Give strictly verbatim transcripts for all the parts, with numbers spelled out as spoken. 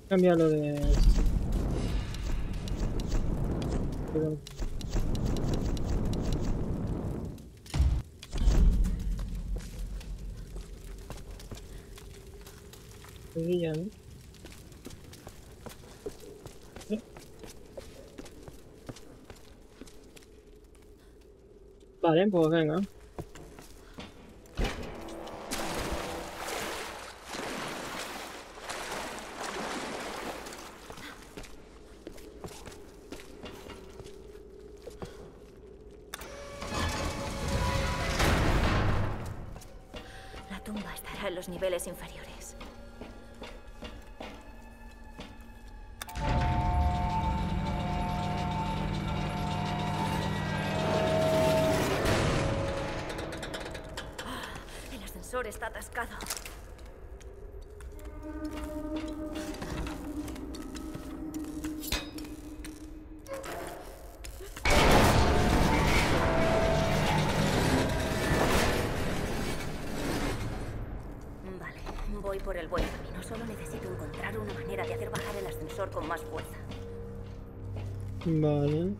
Cambia lo de... Pero... ya, ¿no? ¿Eh? Vale, pues venga. La tumba estará en los niveles inferiores. El ascensor está atascado. Vale, voy por el buen camino. Solo necesito encontrar una manera de hacer bajar el ascensor con más fuerza. Vale.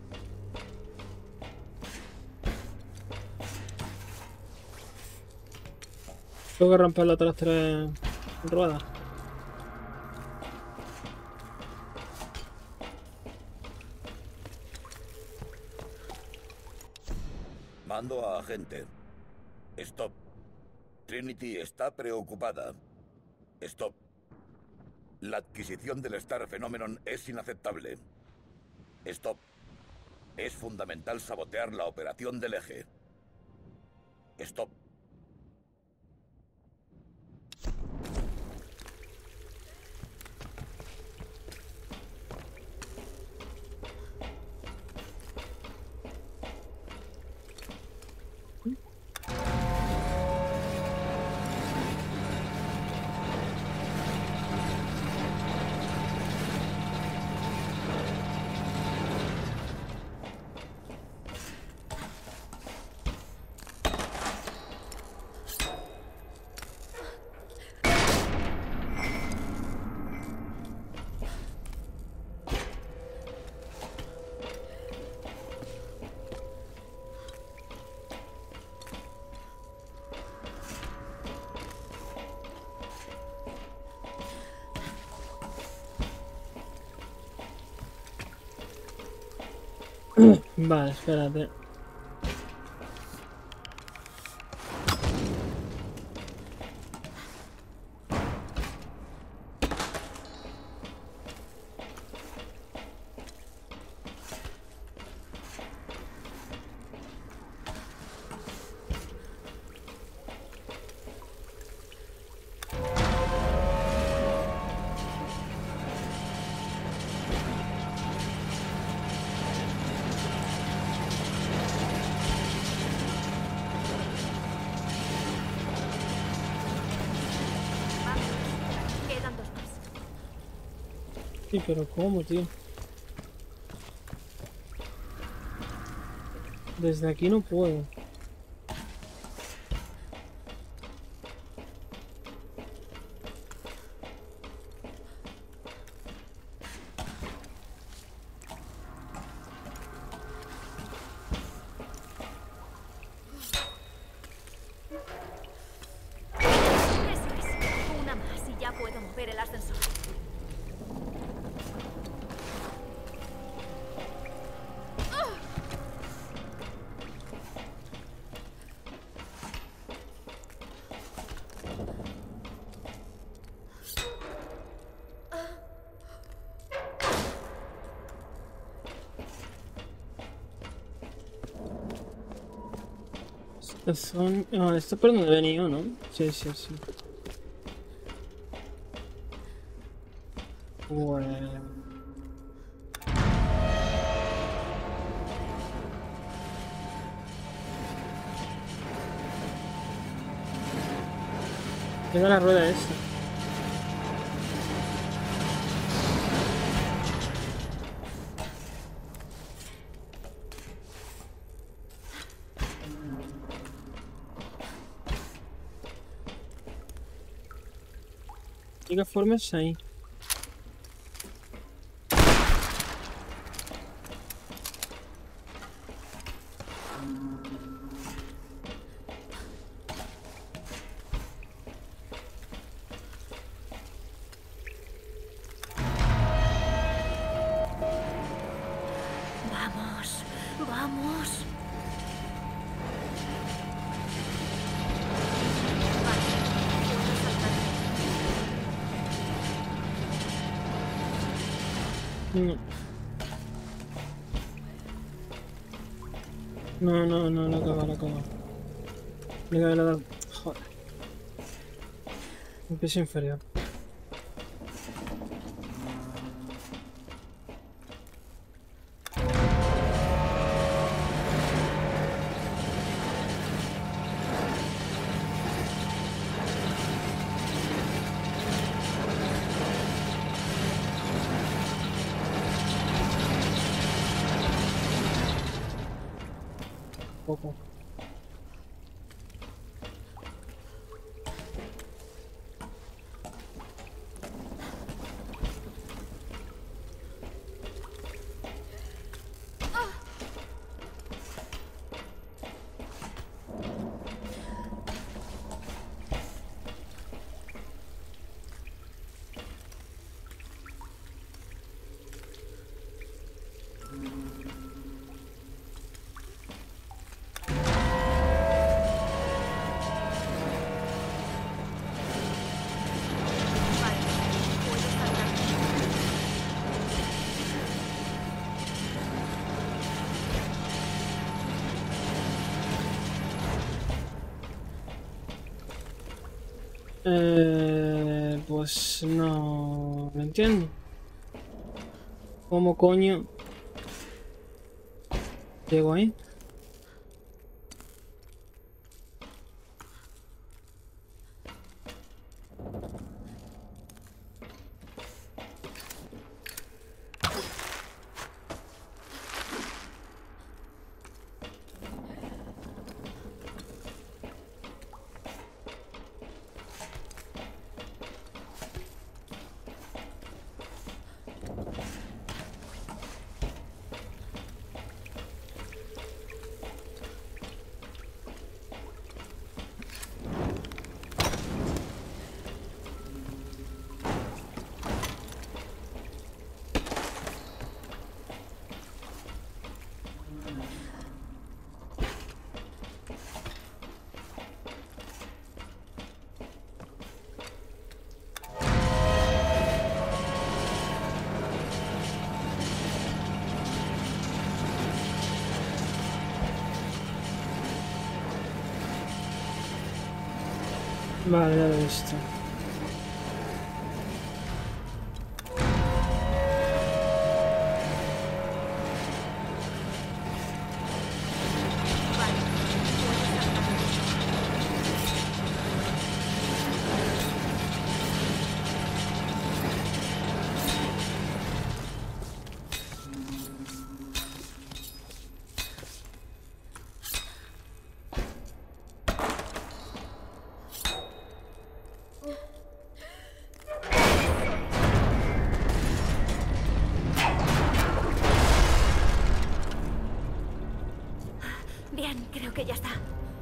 Tengo que romper las otras tres ruedas. Mando a agente. Stop. Trinity está preocupada. Stop. La adquisición del Star Phenomenon es inaceptable. Stop. Es fundamental sabotear la operación del eje. Stop. Vale, espérate. Quedan dos más. Sí, pero ¿cómo, tío? Desde aquí no puedo. Eso es. Una más y ya puedo mover el ascensor. Estos son... Ah, esto es por donde he venido, ¿no? Sí, sí, sí. Bueno. Tengo la rueda esa. ¿Y qué forma es ahí? Vamos. No. No, no, no, no acaba, no acaba. Le cabe la edad. Joder. Un piso inferior. Poco. Eh, pues no lo entiendo. ¿Cómo coño llego ahí? Vale, ya lo he visto. Bien, creo que ya está.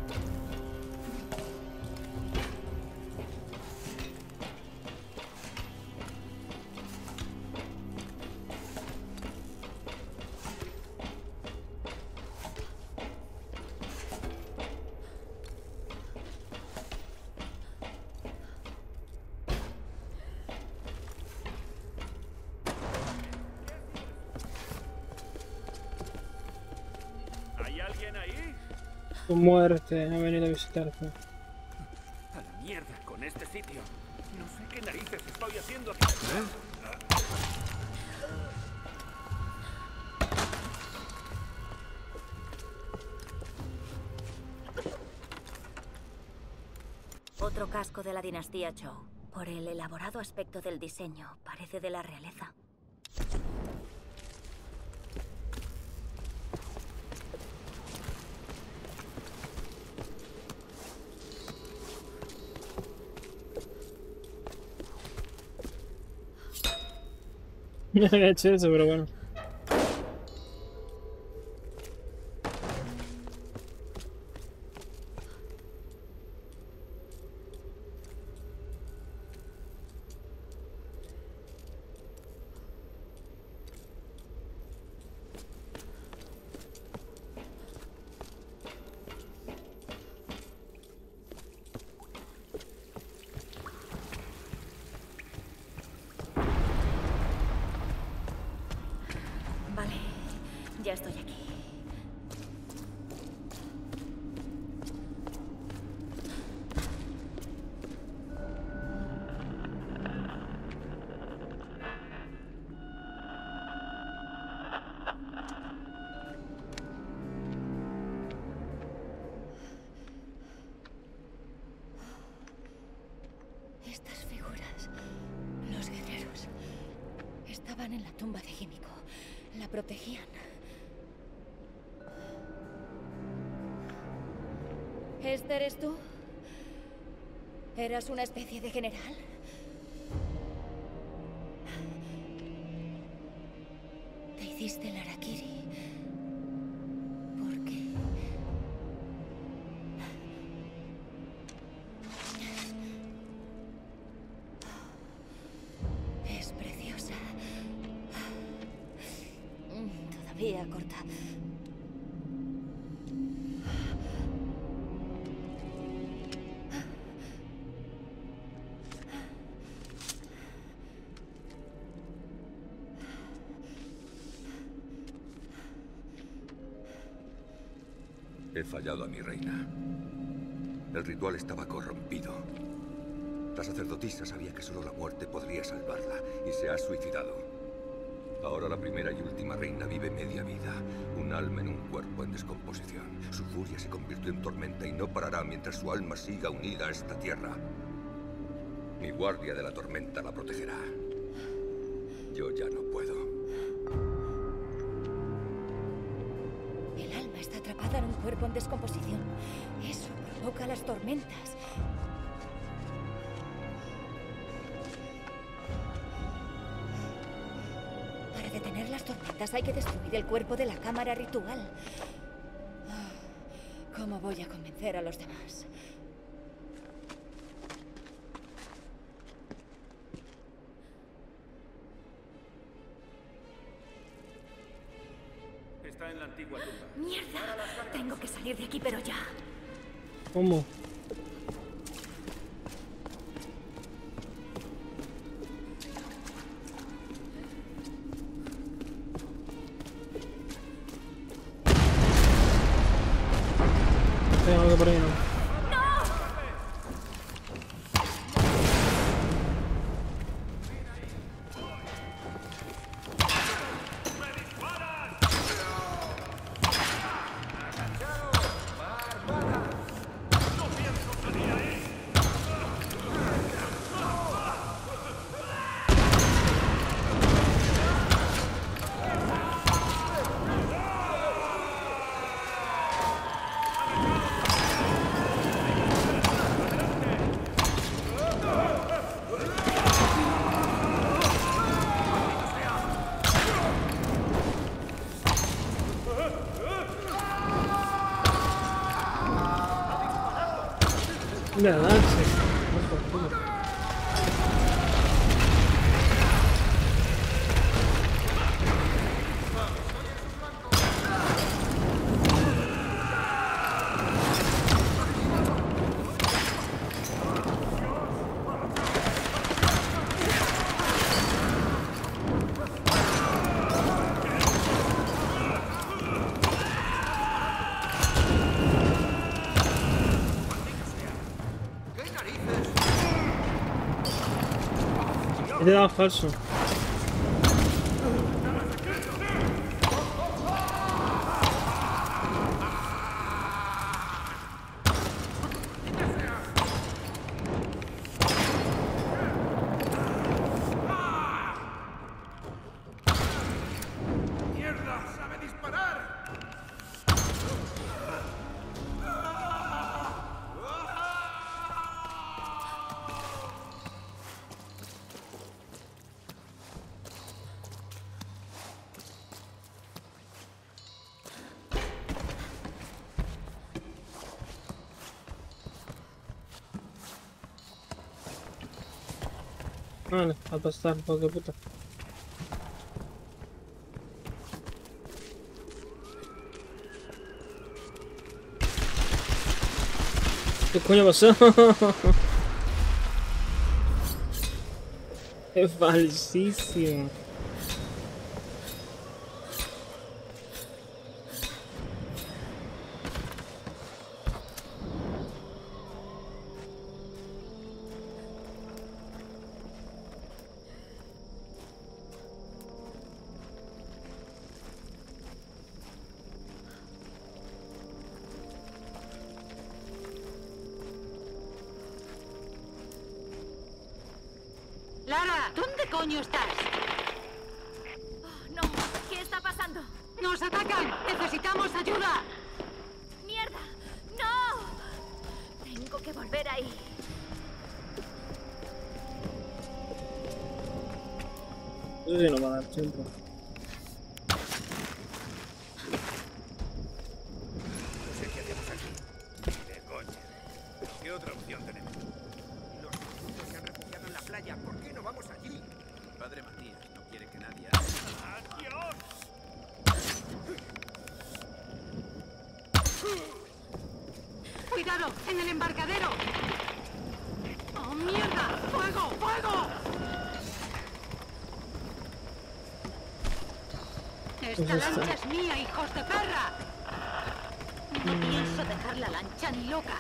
¿Hay alguien ahí? Tu muerte ha venido a visitarte. A la mierda con este sitio. No sé qué narices estoy haciendo aquí. Otro casco de la dinastía Zhou. Por el elaborado aspecto del diseño, parece de la realeza. No había hecho eso, pero bueno. Ya estoy aquí. Estas figuras, los guerreros, estaban en la tumba de Himiko. La protegían. ¿Este eres tú? ¿Eras una especie de general? Te hiciste el harakiri. ¿Por qué? Es preciosa. Todavía corta. He fallado a mi reina. El ritual estaba corrompido. La sacerdotisa sabía que solo la muerte podría salvarla y se ha suicidado. Ahora la primera y última reina vive media vida, un alma en un cuerpo en descomposición. Su furia se convirtió en tormenta y no parará mientras su alma siga unida a esta tierra. Mi guardia de la tormenta la protegerá. Yo ya no puedo. El alma está atrapada en un cuerpo en descomposición. Eso provoca las tormentas. Para detener las tormentas hay que destruir el cuerpo de la cámara ritual. ¿Cómo voy a convencer a los demás? Está en la antigua tumba. ¡Mierda! Tengo que salir de aquí, pero ya. ¿Cómo? Hay algo por ahí, ¿no? Verdad, sí. He dado falso. ¡Mierda! ¡Sabe disparar! Vale, a pasar, porque puta. ¿Qué coño pasó? Es falsísimo. Lara, ¿dónde coño estás? Oh, no, ¿qué está pasando? ¡Nos atacan! ¡Necesitamos ayuda! ¡Mierda! ¡No! Tengo que volver ahí. No sé si nos va a dar tiempo. No sé qué hacemos aquí. De coña. ¿Qué otra opción tenemos? Los niños se han refugiado en la playa. ¿Por qué no vamos allí? Padre Matías no quiere que nadie haga. ¡Adiós! ¡Cuidado! ¡En el embarcadero! ¡Oh, mierda! ¡Fuego! ¡Fuego! ¡Esta lancha es mía, hijos de perra! No pienso dejar la lancha ni loca.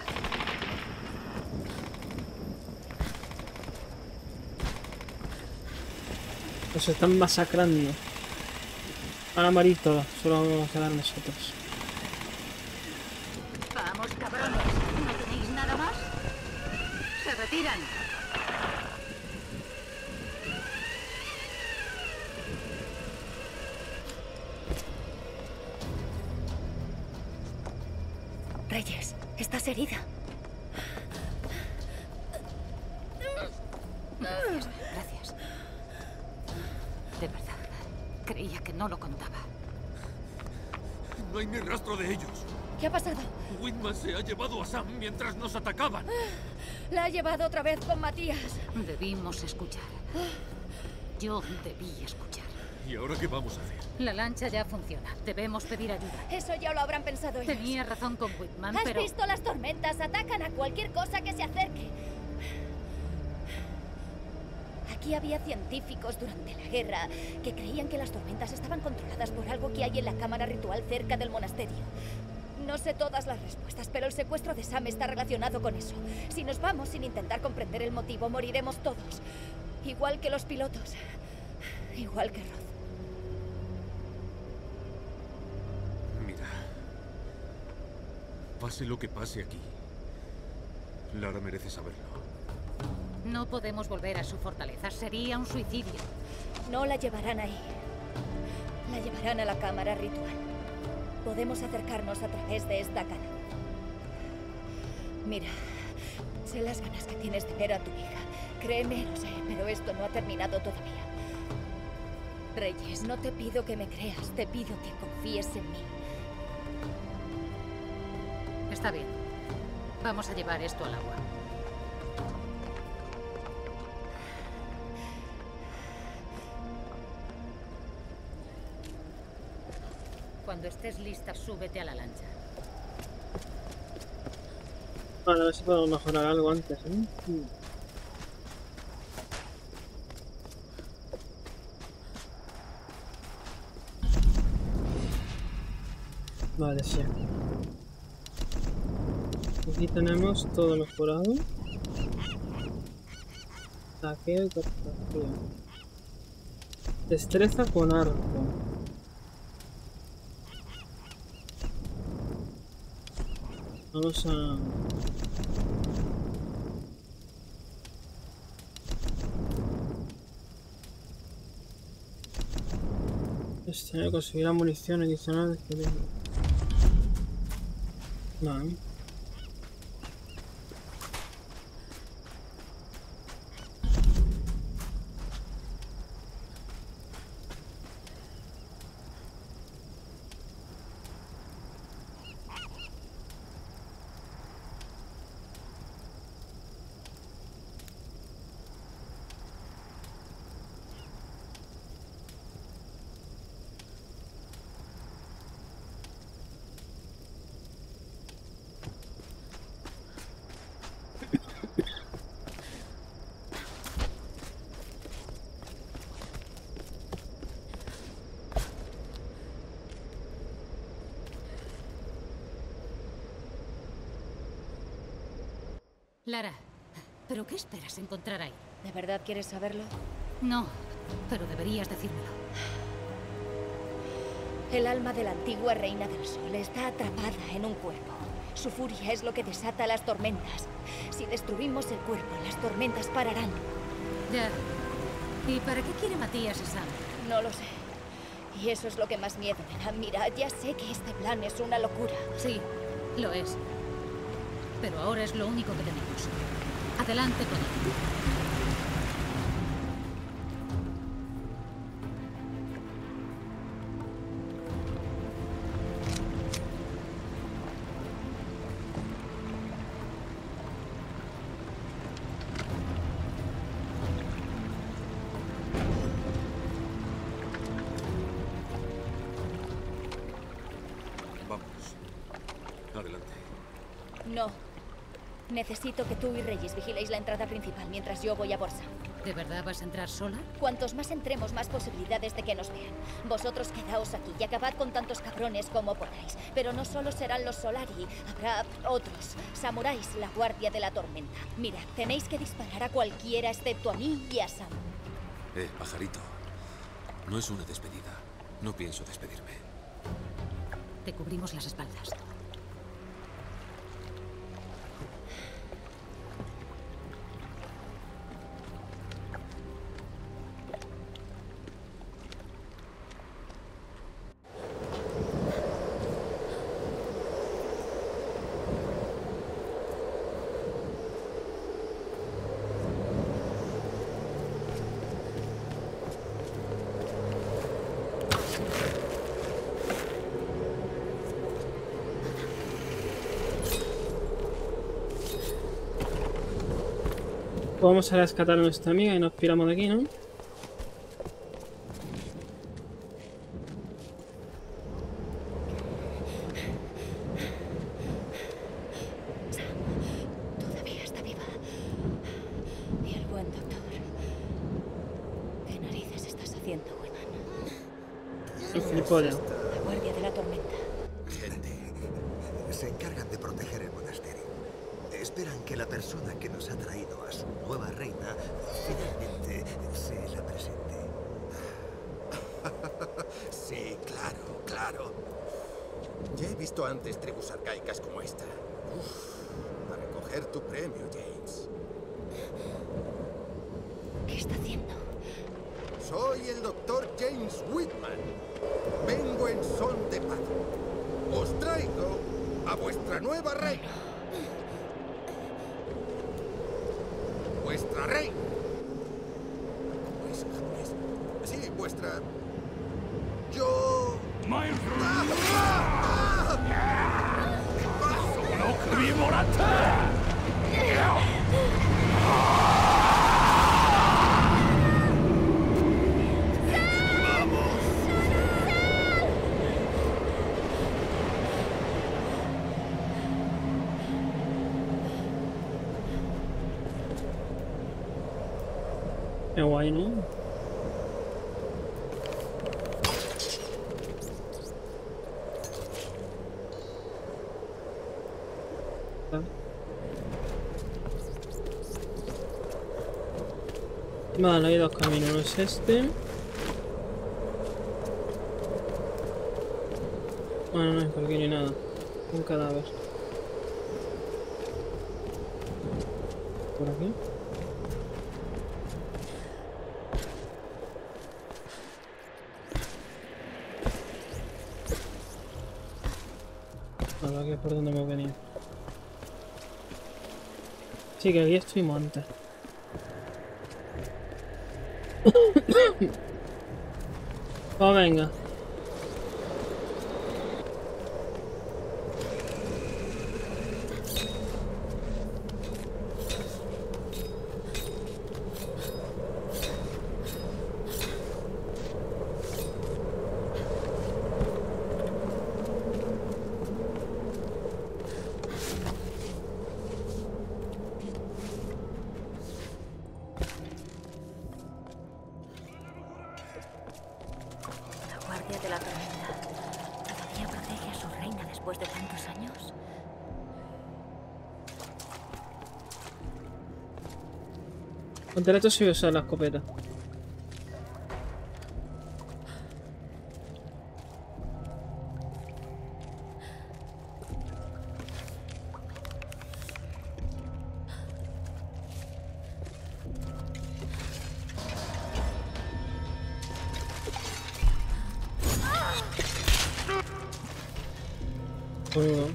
Nos están masacrando. Van a morir todos, solo vamos a quedar nosotros. Vamos, cabrones. ¿No tenéis nada más? Se retiran. Reyes, estás herida. Gracias, gracias. De verdad, creía que no lo contaba. No hay ni rastro de ellos. ¿Qué ha pasado? Whitman se ha llevado a Sam mientras nos atacaban. La ha llevado otra vez con Matías. Debimos escuchar. Yo debí escuchar. ¿Y ahora qué vamos a hacer? La lancha ya funciona. Debemos pedir ayuda. Eso ya lo habrán pensado ellos. Tenía razón con Whitman, ¿Has pero... visto las tormentas? Atacan a cualquier cosa que se acerque. Aquí había científicos durante la guerra que creían que las tormentas estaban controladas por algo que hay en la cámara ritual cerca del monasterio. No sé todas las respuestas, pero el secuestro de Sam está relacionado con eso. Si nos vamos sin intentar comprender el motivo, moriremos todos. Igual que los pilotos. Igual que Roth. Mira. Pase lo que pase aquí. Lara merece saberlo. No podemos volver a su fortaleza. Sería un suicidio. No la llevarán ahí. La llevarán a la cámara ritual. Podemos acercarnos a través de esta cana. Mira, sé las ganas que tienes de ver a tu hija. Créeme, lo sé, pero esto no ha terminado todavía. Reyes, no te pido que me creas, te pido que confíes en mí. Está bien. Vamos a llevar esto al agua. Cuando estés lista, súbete a la lancha. Vale, a ver si podemos mejorar algo antes, ¿eh? Mm. Vale, sí. Aquí tenemos todo mejorado. Saqueo y captación. Destreza con arco. Vamos a... Este, conseguir la munición adicional. Vale. Lara, ¿pero qué esperas encontrar ahí? ¿De verdad quieres saberlo? No, pero deberías decírmelo. El alma de la antigua reina del sol está atrapada en un cuerpo. Su furia es lo que desata las tormentas. Si destruimos el cuerpo, las tormentas pararán. Ya, ¿Y para qué quiere Matías a Sam? No lo sé. Y eso es lo que más miedo me da. Mira, ya sé que este plan es una locura. Sí, lo es. Pero ahora es lo único que tenemos. Adelante con él. No. Necesito que tú y Regis vigiléis la entrada principal mientras yo voy a Borsa. ¿De verdad vas a entrar sola? Cuantos más entremos, más posibilidades de que nos vean. Vosotros quedaos aquí y acabad con tantos cabrones como podáis. Pero no solo serán los Solari, habrá otros. Samuráis, la guardia de la tormenta. Mira, tenéis que disparar a cualquiera excepto a mí y a Sam. Eh, pajarito. No es una despedida. No pienso despedirme. Te cubrimos las espaldas. Vamos a rescatar a nuestra amiga y nos piramos de aquí, ¿no? Todavía está viva. Y el buen doctor. ¿Qué narices estás haciendo, Wiman? El gilipollas. La guardia de la tormenta. Gente. Se encargan de proteger el monasterio. Esperan que la persona que nos ha traído a su nueva reina finalmente se la presente. Sí, claro, claro. Ya he visto antes tribus arcaicas como esta. Uf, a recoger tu premio, James. ¿Qué está haciendo? Soy el doctor James Whitman. Vengo en son de paz. Os traigo a vuestra nueva reina. Vuestra reina. Pues, pues, sí, vuestra... Yo... Qué guay, ¿no? Vale, hay dos caminos, uno es este. Bueno, no es por aquí ni nada. Un cadáver. Por aquí. Ahora aquí es por donde hemos venido. Sí, que aquí estuvimos antes. Oh, venga. De la tormenta. ¿Todavía protege a su reina después de tantos años? Con derecho sí voy a usar la escopeta. Uno.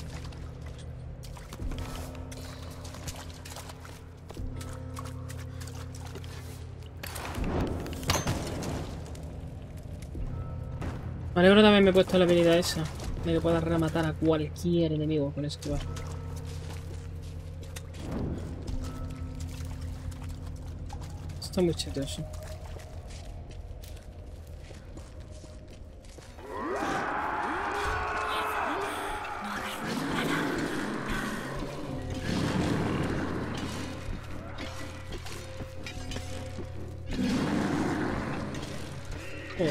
Me alegro también me he puesto la habilidad esa. De que pueda rematar a cualquier enemigo con esquivar. Está muy cheto eso. Joder.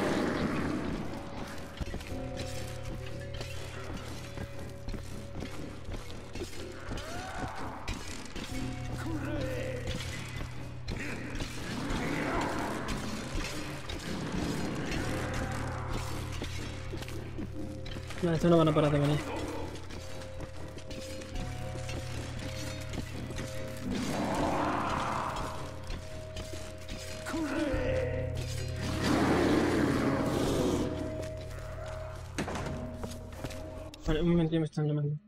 No, estos no van a parar de venir. Vale, un momento, ya me están llamando.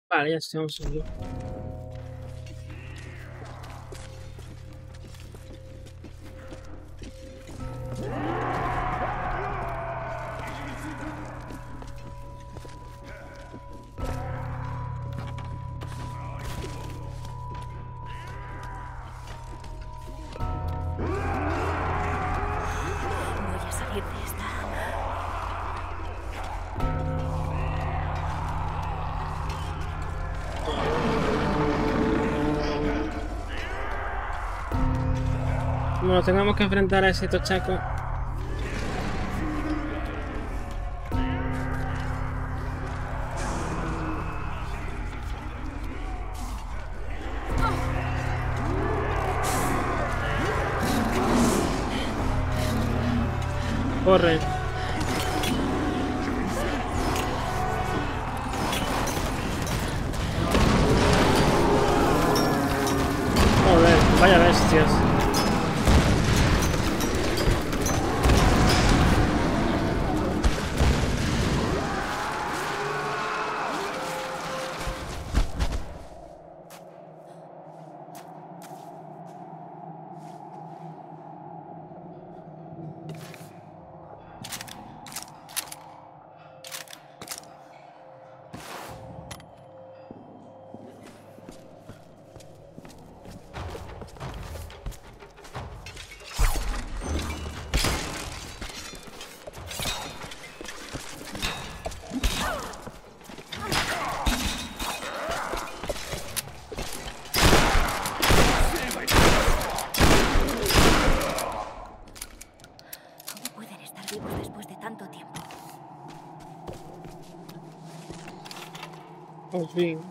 Vale, ya estamos aquí. Voy a salir de esta. Bueno, tengamos que enfrentar a ese tochaco. Corre. Joder, vaya bestias. ¿Cómo pueden estar vivos después de tanto tiempo? Por fin.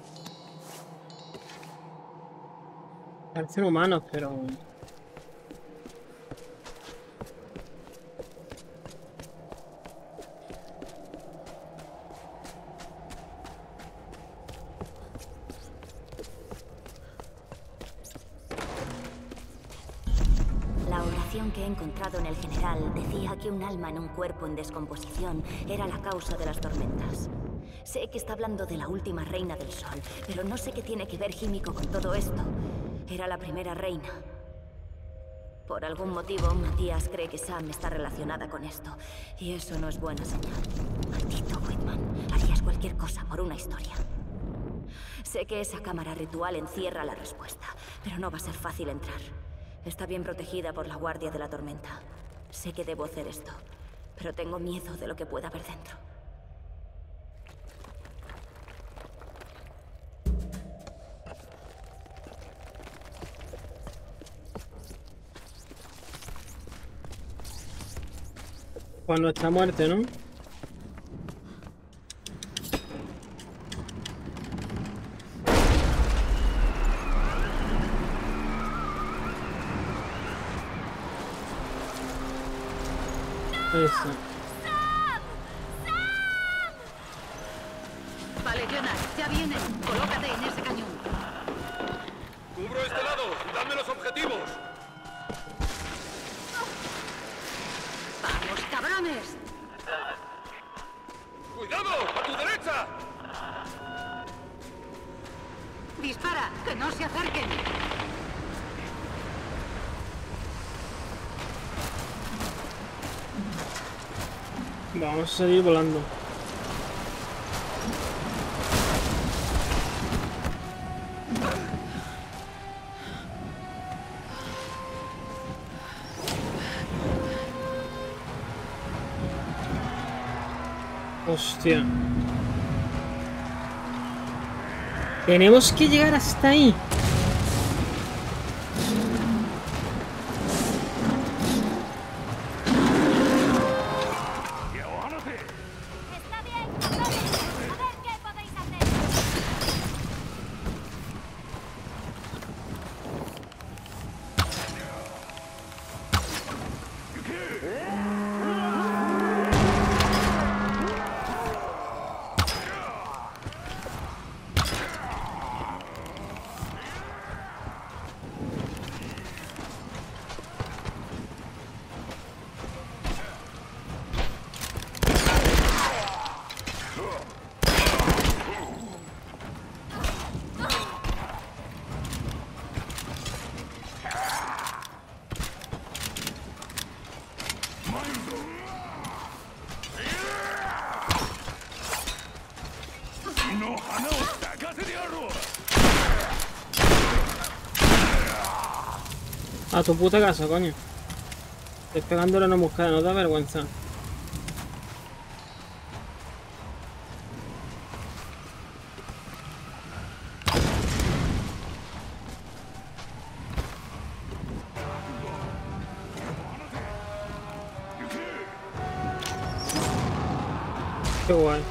Parecen humanos, pero... La oración que he encontrado en el general decía que un alma en un cuerpo en descomposición era la causa de las tormentas. Sé que está hablando de la última reina del sol, pero no sé qué tiene que ver Himiko con todo esto. Era la primera reina. Por algún motivo, Matías cree que Sam está relacionada con esto, y eso no es buena señal. Maldito Whitman, harías cualquier cosa por una historia. Sé que esa cámara ritual encierra la respuesta, pero no va a ser fácil entrar. Está bien protegida por la Guardia de la Tormenta. Sé que debo hacer esto, pero tengo miedo de lo que pueda haber dentro. Pues nuestra muerte, ¿no? Eso. Vale, Jonas, ya vienen. Colócate en ese cañón. ¡Cubro este lado! ¡Dame los objetivos! ¡Vamos, cabrones! ¡Cuidado! ¡A tu derecha! ¡Dispara! ¡Que no se acerquen! Vamos a seguir volando. Hostia. Tenemos que llegar hasta ahí. Está bien, cabrones. A ver qué podéis hacer. A tu puta casa, coño. Estoy pegándole a una mujer, no da vergüenza. Qué guay.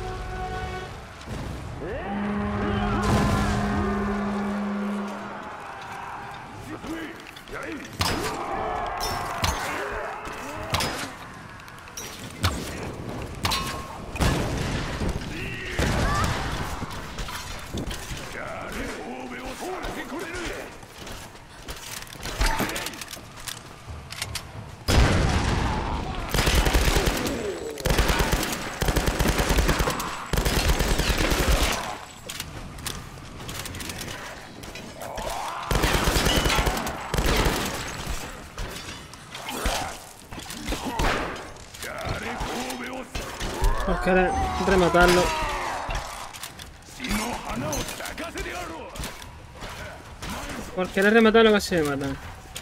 Por querer rematarlo. Por querer rematarlo casi me matan.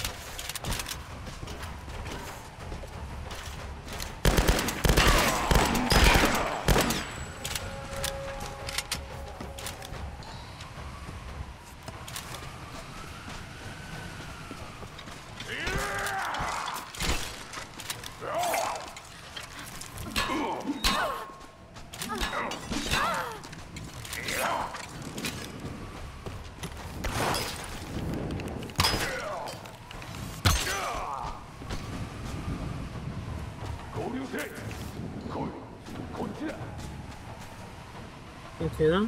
¿Me queda?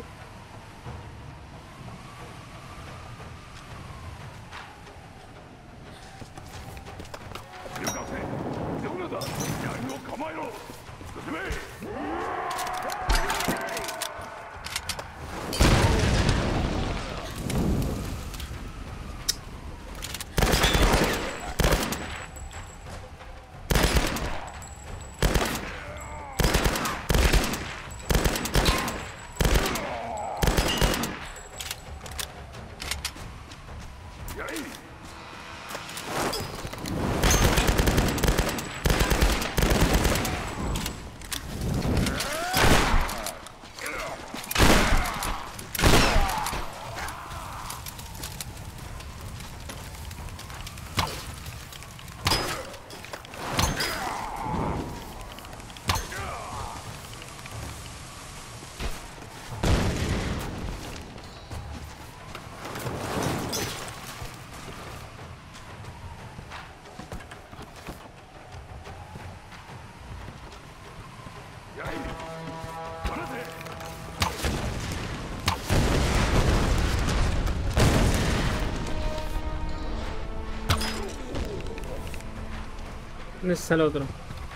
¿Dónde está el otro?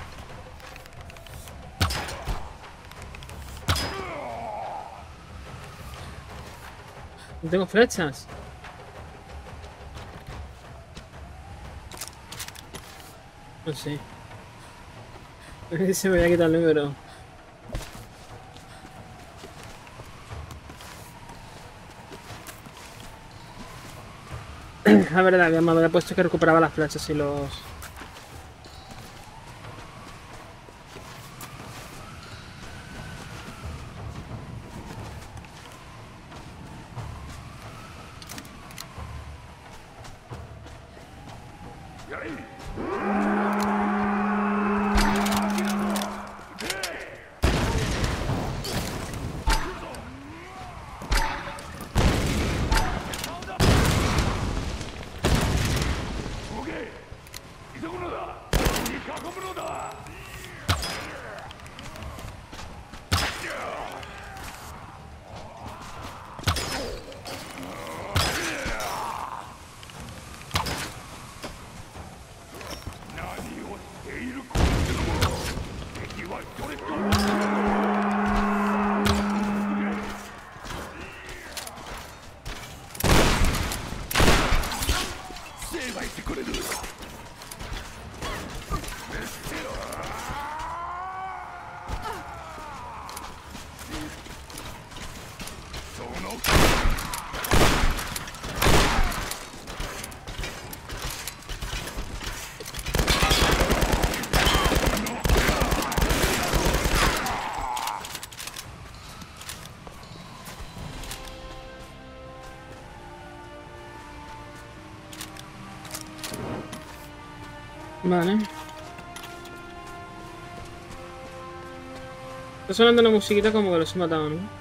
No tengo flechas. No sé. Se me voy a quitar el número. La verdad, que me había puesto que recuperaba las flechas y los... Vale. Está sonando una musiquita como que los he matado, ¿no?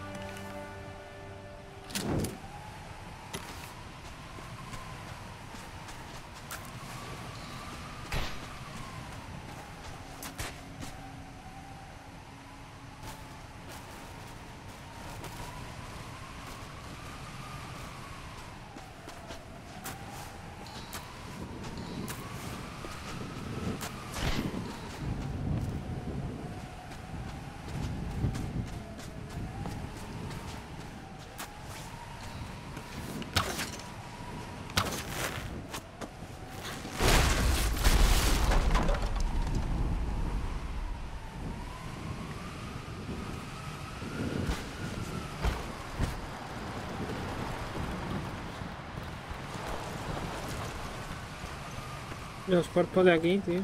Los cuerpos de aquí, tío.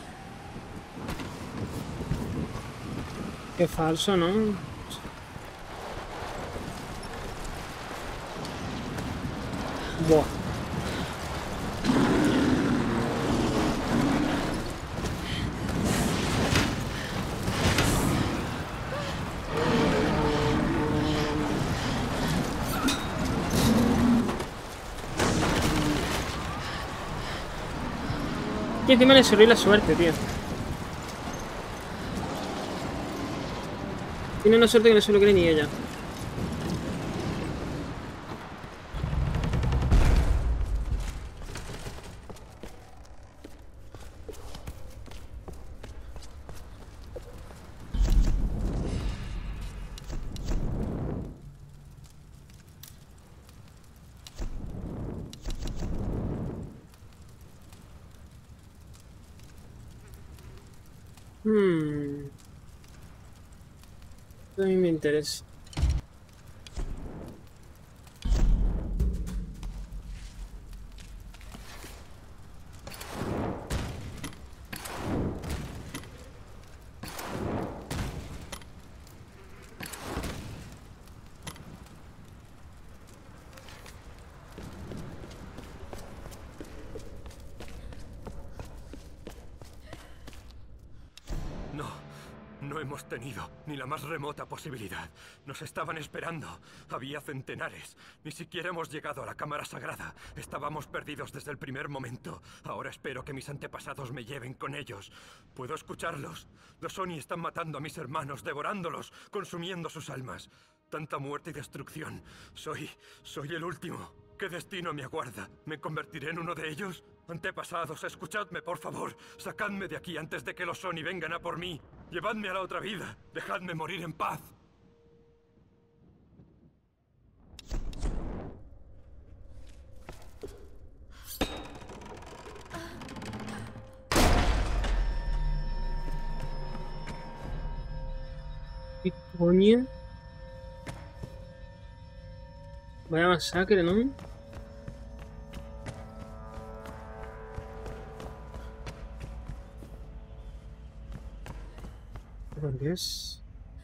Qué falso, ¿no? Buah. Y encima le sirvió la suerte, tío. Tiene una suerte que no se lo cree ni ella. Hmm. A mí me interesa. No hemos tenido ni la más remota posibilidad. Nos estaban esperando. Había centenares. Ni siquiera hemos llegado a la cámara sagrada. Estábamos perdidos desde el primer momento. Ahora espero que mis antepasados me lleven con ellos. Puedo escucharlos. Los Oni están matando a mis hermanos, devorándolos, consumiendo sus almas. Tanta muerte y destrucción. Soy... soy el último. ¿Qué destino me aguarda? ¿Me convertiré en uno de ellos? Antepasados, escuchadme, por favor. Sacadme de aquí antes de que los Oni vengan a por mí. Llevadme a la otra vida. Dejadme morir en paz. ¿Qué coño? Vaya masacre, ¿no? ¿Por qué es?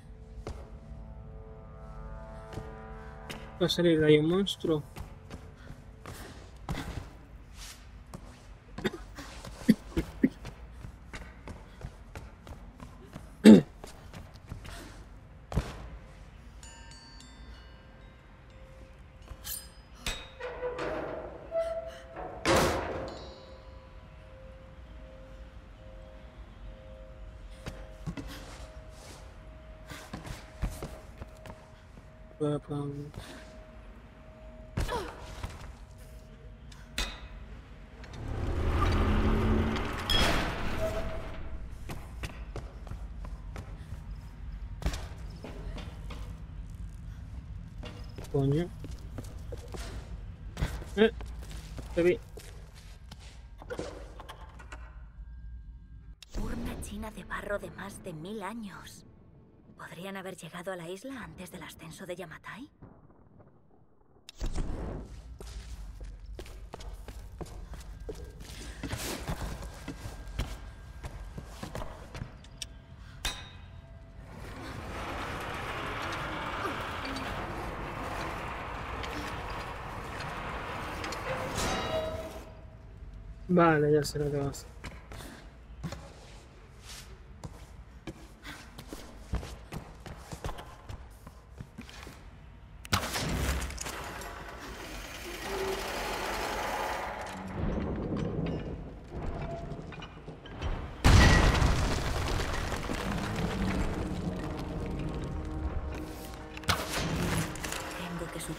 Va a salir de ahí un monstruo. Coño. Eh, te vi. Urna china de barro de más de mil años. ¿Podrían haber llegado a la isla antes del ascenso de Yamatai? Vale, ya sé lo que vas a hacer.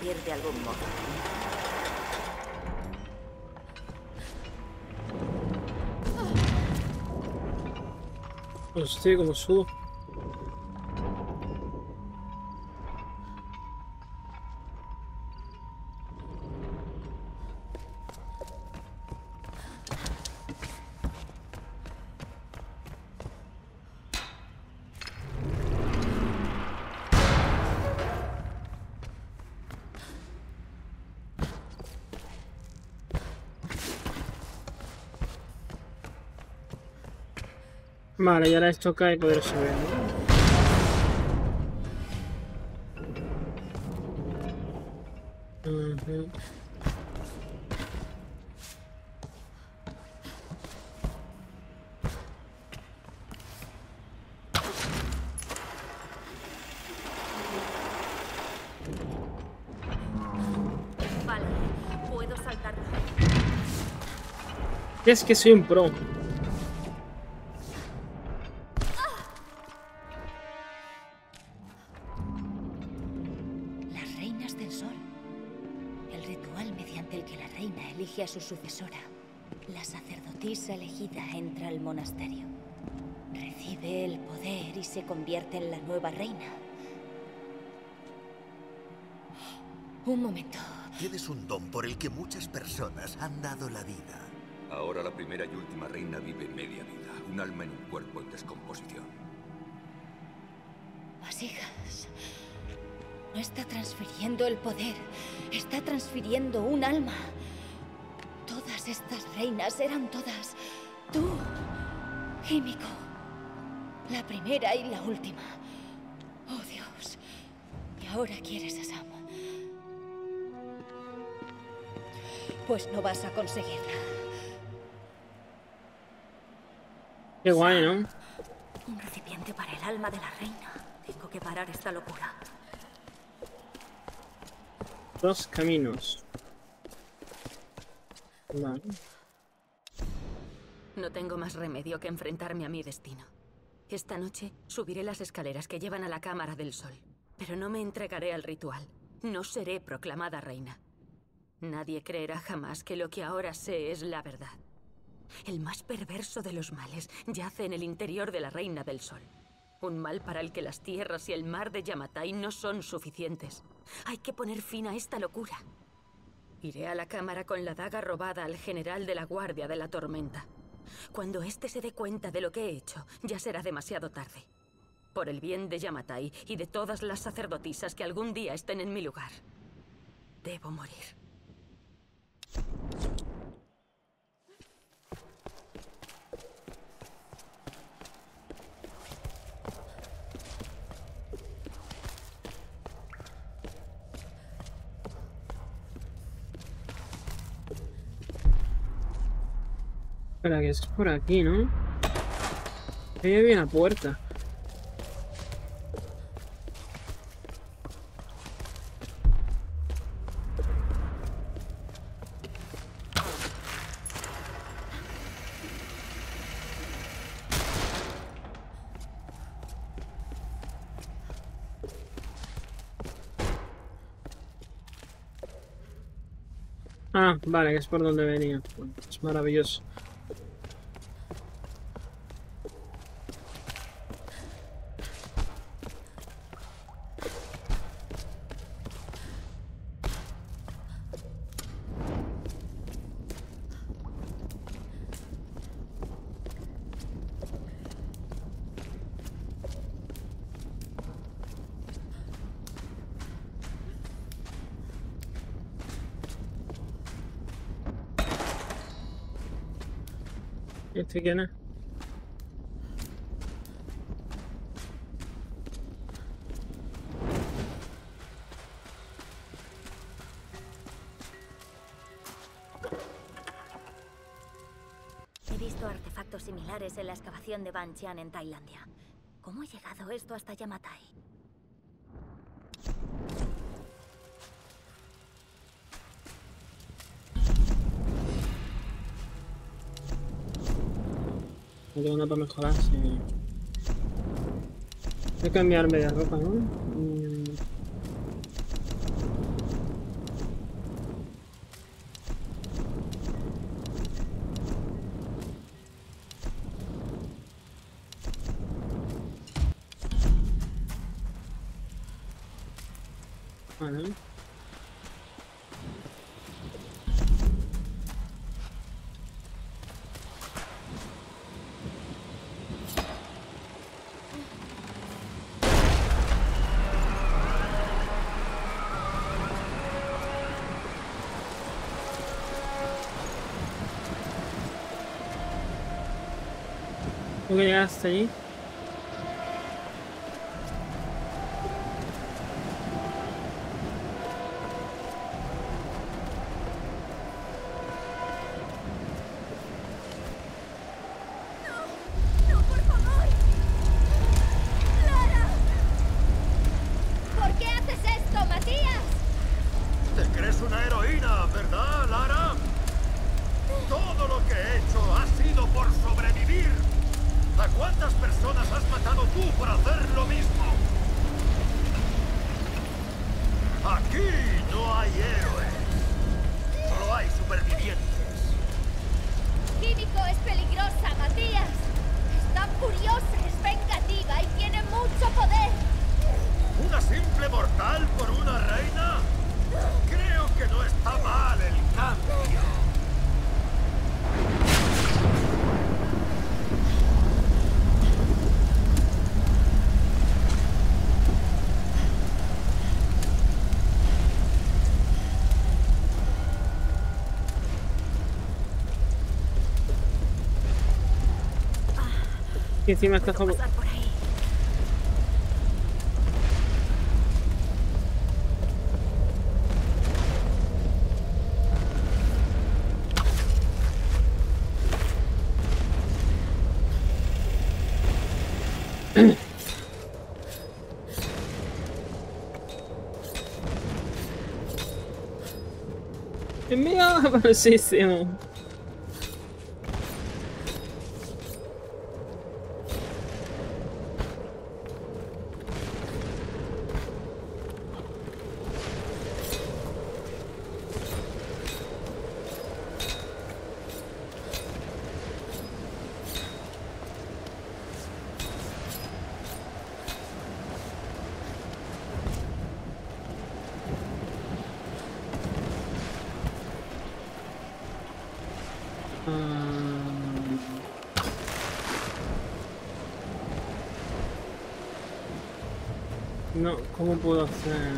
interrumpir de algún modo. Hostia, como subo. Vale, y ahora esto cae y poder subir, ¿no? Uh-huh. Vale, puedo saltarlo. Es que soy un pro. A su sucesora, la sacerdotisa elegida entra al monasterio. Recibe el poder y se convierte en la nueva reina. Un momento. Tienes un don por el que muchas personas han dado la vida. Ahora la primera y última reina vive media vida, un alma en un cuerpo en descomposición. Vasijas, no está transfiriendo el poder, está transfiriendo un alma. Todas estas reinas eran todas tú, Himiko. La primera y la última. Oh, Dios. Y ahora quieres a Sam. Pues no vas a conseguirla. Qué guay, ¿no? Un recipiente para el alma de la reina. Tengo que parar esta locura. Dos caminos. Vale. No tengo más remedio que enfrentarme a mi destino. Esta noche subiré las escaleras que llevan a la Cámara del Sol, pero no me entregaré al ritual. No seré proclamada reina. Nadie creerá jamás que lo que ahora sé es la verdad. El más perverso de los males yace en el interior de la Reina del Sol. Un mal para el que las tierras y el mar de Yamatai no son suficientes. Hay que poner fin a esta locura. Iré a la cámara con la daga robada al general de la Guardia de la Tormenta. Cuando éste se dé cuenta de lo que he hecho, ya será demasiado tarde. Por el bien de Yamatai y de todas las sacerdotisas que algún día estén en mi lugar, debo morir. Espera, que es por aquí, ¿no? Ahí había una puerta. Ah, vale, que es por donde venía. Es maravilloso. ¿Este quién es? He visto artefactos similares en la excavación de Banqian en Tailandia. ¿Cómo ha llegado esto hasta Yamatai? No tengo nada para mejorar, sí. Voy a cambiarme de ropa, ¿no? Mm. Vale. ¿Tú que llegaste allí? ¡No, por favor! ¡Lara! ¿Por qué haces esto, Matías? Te crees una heroína, ¿verdad, Lara? Todo lo que he hecho ha sido por sobrevivir. ¿A cuántas personas has matado tú por hacer lo mismo? Aquí no hay héroes. Solo hay supervivientes. Químico es peligrosa, Matías. Está furiosa, es vengativa y tiene mucho poder. ¿Una simple mortal por una reina? Creo que no está mal el cambio. Y encima está como... Pasar por ahí. ¡Es mío! ¡Famosísimo! No, ¿cómo puedo hacer?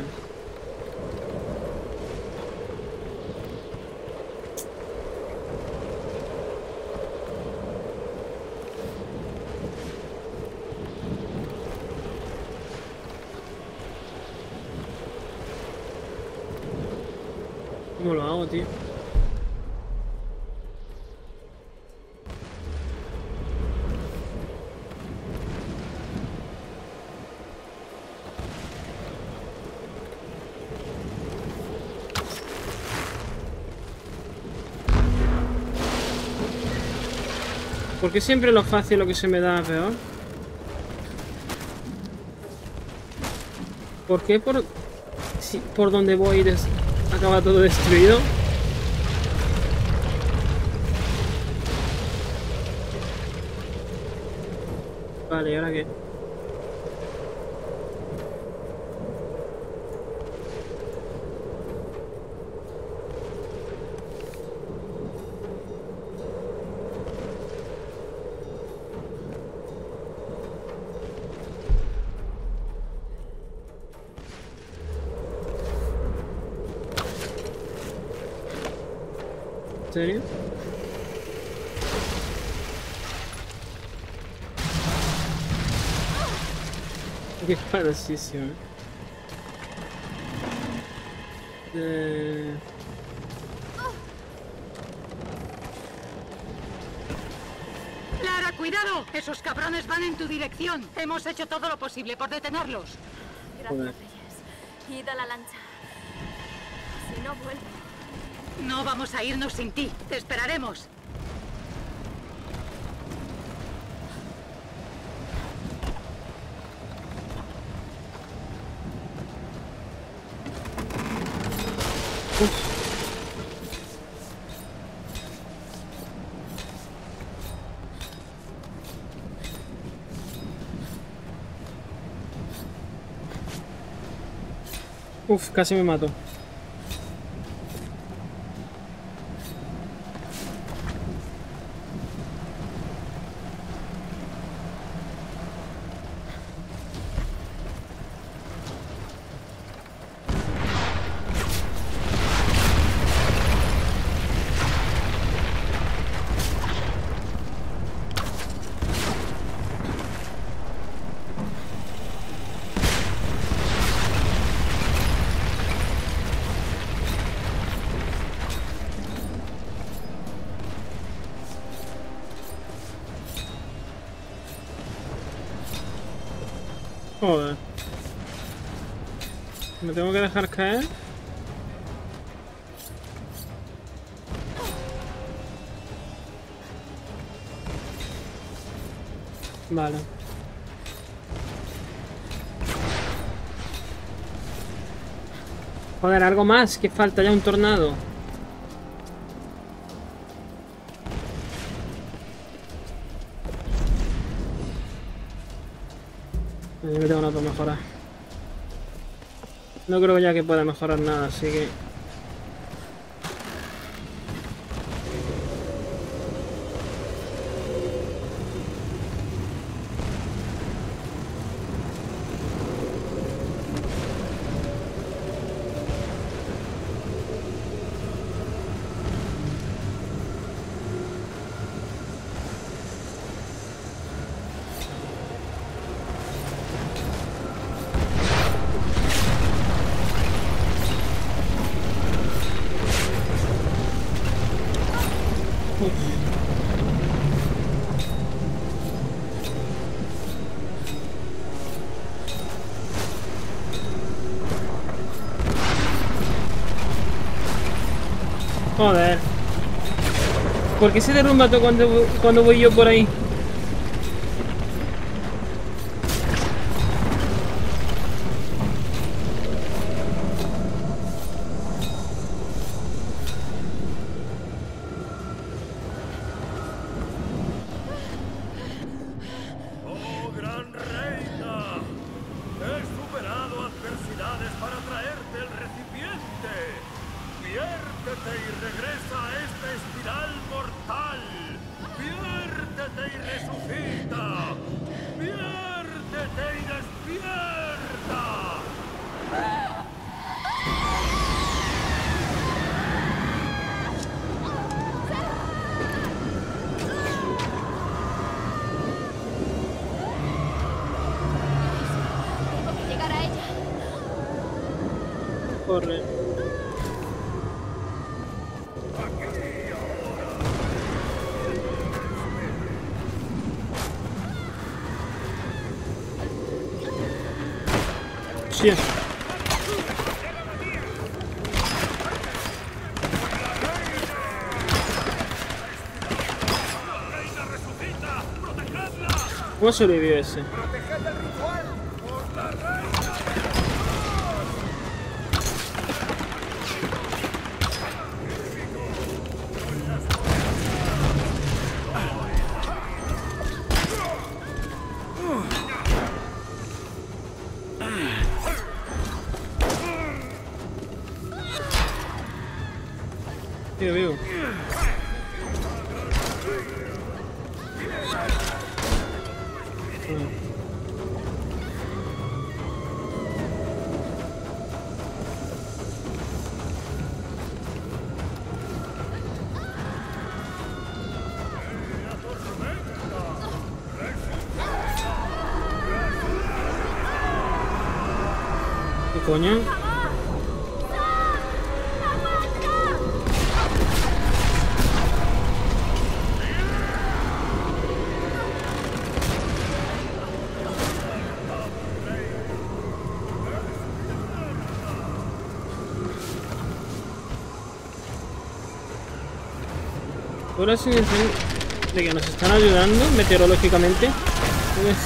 ¿Cómo lo hago, tío? ¿Por qué siempre lo fácil lo que se me da peor? ¿Por qué por, si, por donde voy des, acaba todo destruido? Vale, ¿y ahora qué? ¿En serio? Qué padrísimo. Eh... ¡Lara, cuidado! Esos cabrones van en tu dirección. Hemos hecho todo lo posible por detenerlos. Gracias, Reyes. Id a la lancha. Si no vuelvo... No vamos a irnos sin ti. Te esperaremos. Uf, casi me mato. Joder. ¿Me tengo que dejar caer? Vale. Joder, algo más. Que falta ya un tornado. Yo me tengo nada para mejorar. No creo ya que pueda mejorar nada, así que... Joder. ¿Por qué se derrumba todo cuando, cuando voy yo por ahí? ¡Oh, gran reina! He superado adversidades para traerte el recipiente. Viértete y regresa a esta espiral mortal. Viértete y resucita. Viértete y despierta. Tengo que llegar a ella. Corre. Sí. ¿Cómo sobrevivió ese? Vivo, vivo. ¿Qué coño? Ahora sí de que nos están ayudando meteorológicamente. Pues...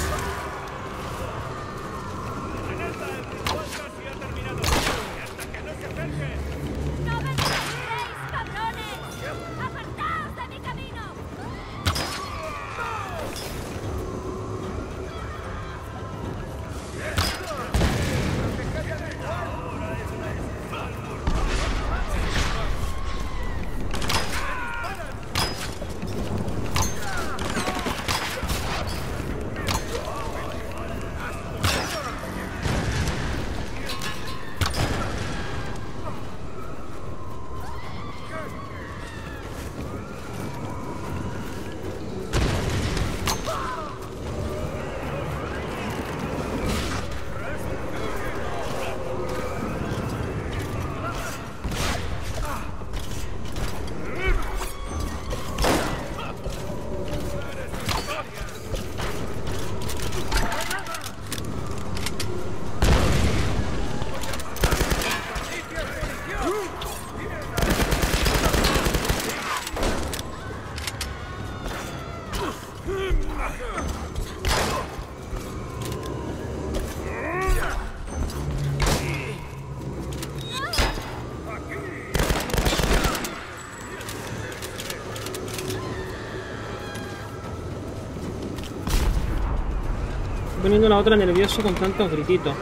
Estoy poniendo la otra nervioso con tantos grititos.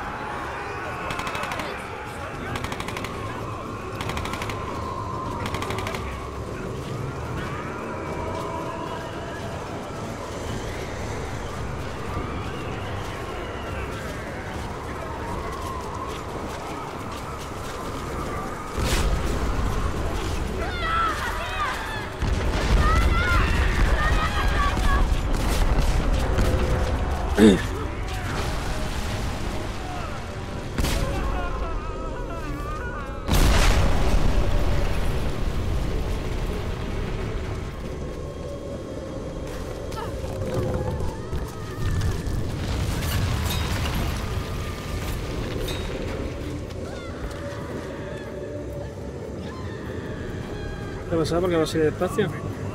¿Qué ha pasado? ¿Por qué va así de despacio?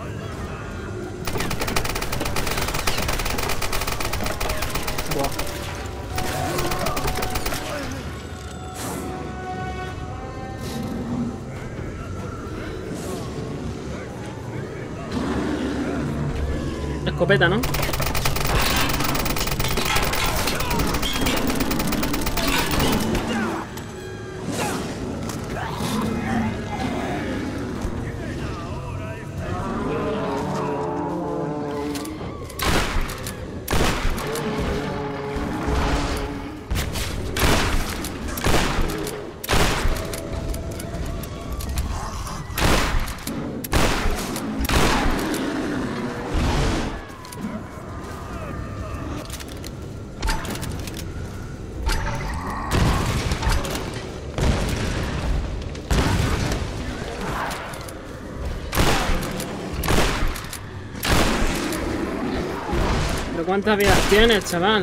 Buah. Escopeta, ¿no? ¿Cuántas vidas tienes, chaval?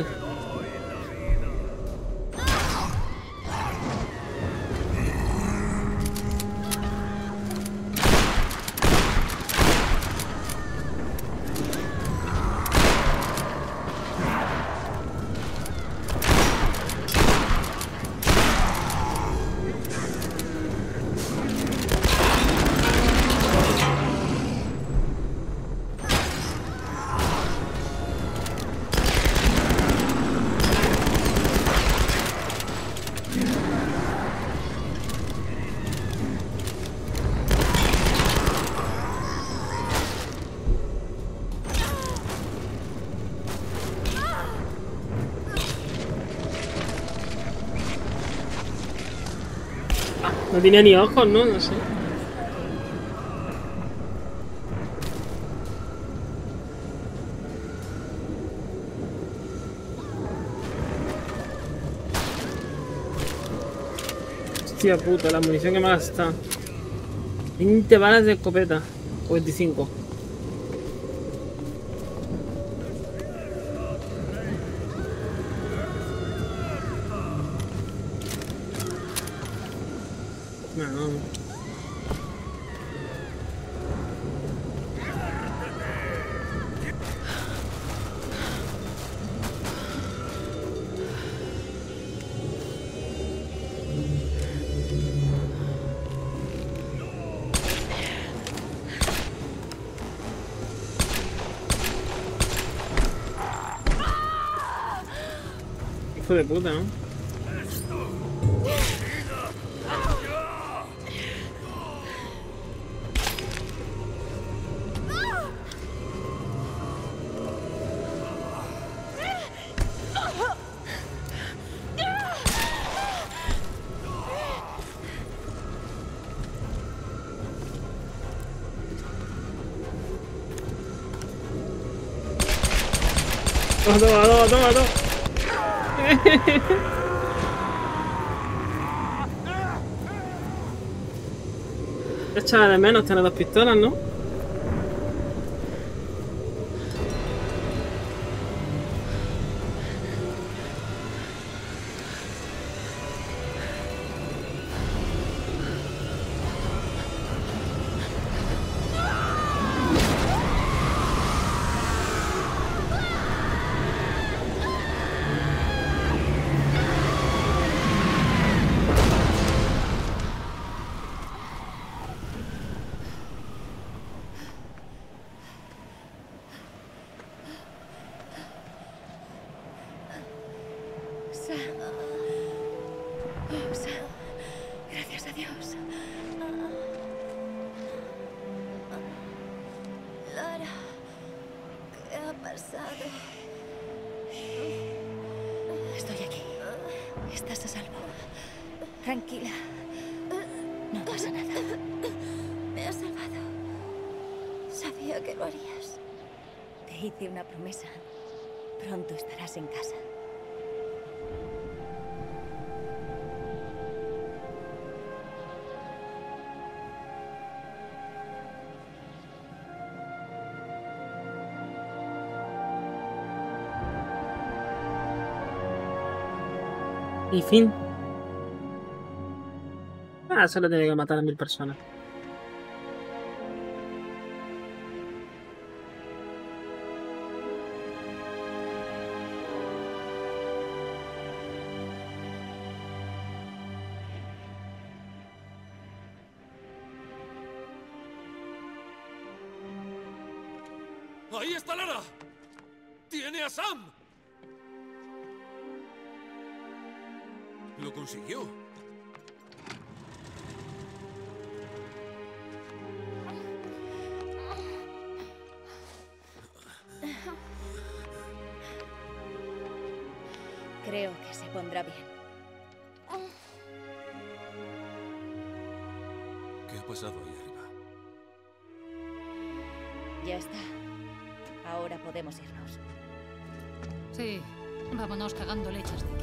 No tenía ni ojos, ¿no? No sé. Hostia puta, la munición que me ha gastado. veinte balas de escopeta. O veinticinco. No. Hijo de puta, ¿no? Toma, toma, toma, toma, toma. Echa de menos tener dos pistolas, ¿no? Osa. Osa. Gracias a Dios. Lara, ¿qué ha pasado? Estoy aquí. Estás a salvo. Tranquila. No pasa nada. Me has salvado. Sabía que lo harías. Te hice una promesa. Pronto estarás en casa. Y fin. Ah, solo tiene que matar a mil personas. ¡Ahí está Lara! ¡Tiene a Sam! Lo consiguió. Creo que se pondrá bien. ¿Qué ha pasado ahí arriba? Ya está. Ahora podemos irnos. Sí, vámonos cagando leches de aquí.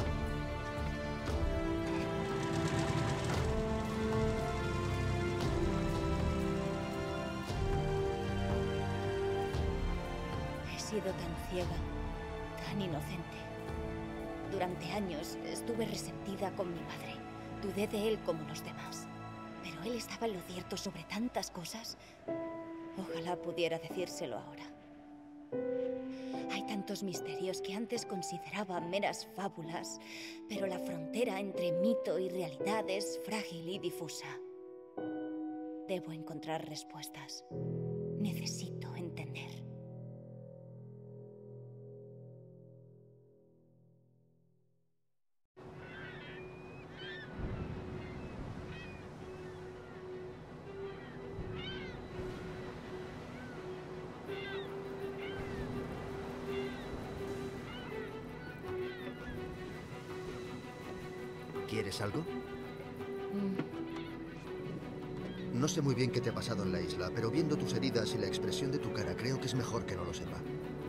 He sido tan ciega, tan inocente. Durante años estuve resentida con mi padre. Dudé de él como los demás. Pero él estaba en lo cierto sobre tantas cosas. Ojalá pudiera decírselo ahora. Hay tantos misterios que antes consideraba meras fábulas, pero la frontera entre mito y realidad es frágil y difusa. Debo encontrar respuestas. Necesito entender. ¿Quieres algo? No sé muy bien qué te ha pasado en la isla, pero viendo tus heridas y la expresión de tu cara, creo que es mejor que no lo sepa.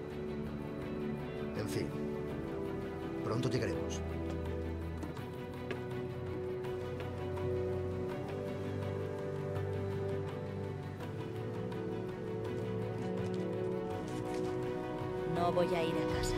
En fin, pronto llegaremos. No voy a ir a casa.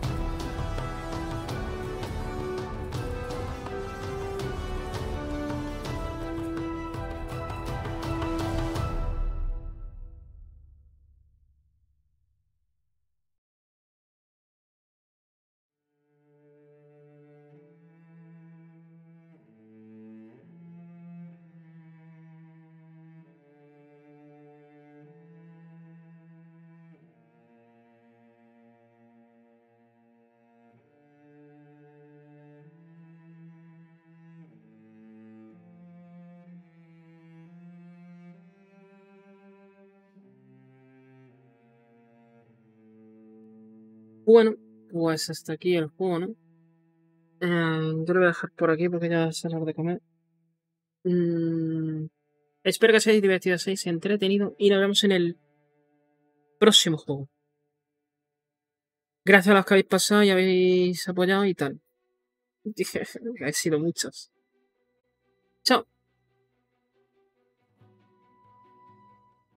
Bueno, pues hasta aquí el juego, ¿no? Eh, yo lo voy a dejar por aquí porque ya es hora de comer. Mm, espero que os hayáis divertido, os hayáis entretenido y nos vemos en el próximo juego. Gracias a los que habéis pasado y habéis apoyado y tal. Dije que habéis sido muchos. Chao.